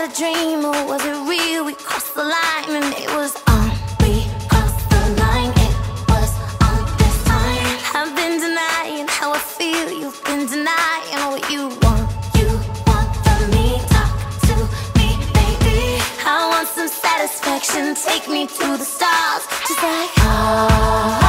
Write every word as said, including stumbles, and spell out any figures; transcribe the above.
a dream or was it real? We crossed the line and it was on. We crossed the line, it was on this time. I've been denying how I feel, you've been denying what you want. You want from me, talk to me, baby. I want some satisfaction, take me to the stars, just like oh.